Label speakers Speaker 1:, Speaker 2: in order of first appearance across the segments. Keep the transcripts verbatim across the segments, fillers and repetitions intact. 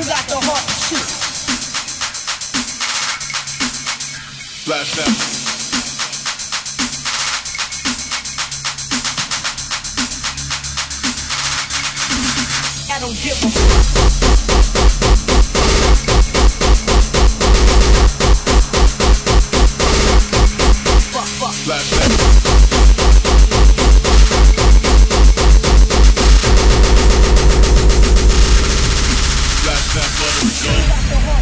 Speaker 1: got the heart to shoot.
Speaker 2: Flash now.
Speaker 1: I don't give a fuck.
Speaker 2: Flash now. Flash now, let it go.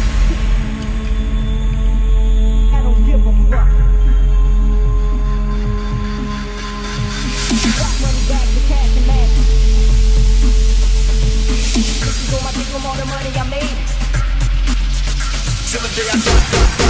Speaker 1: I don't give a fuck. Got money back to cash and man. Bitches on my dick from all the money I made.
Speaker 2: Till the day I die.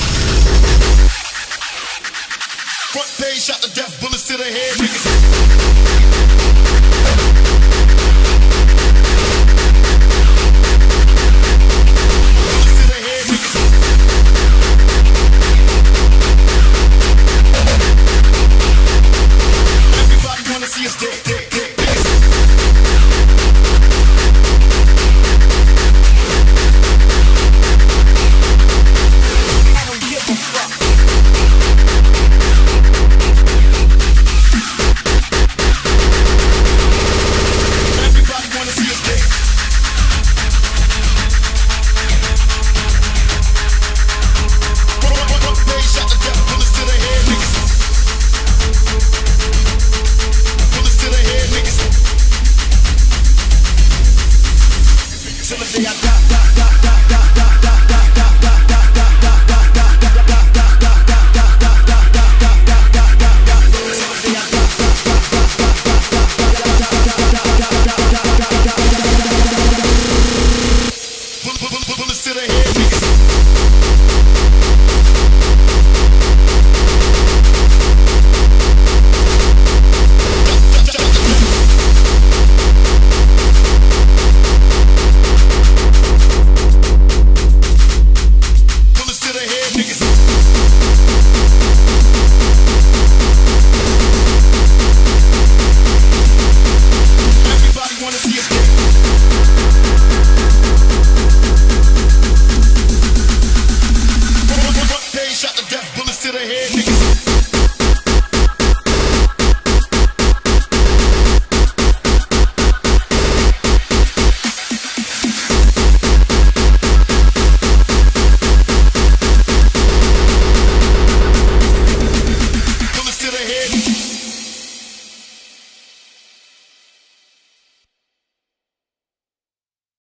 Speaker 2: Front page, shot the death bullets to the head, niggas.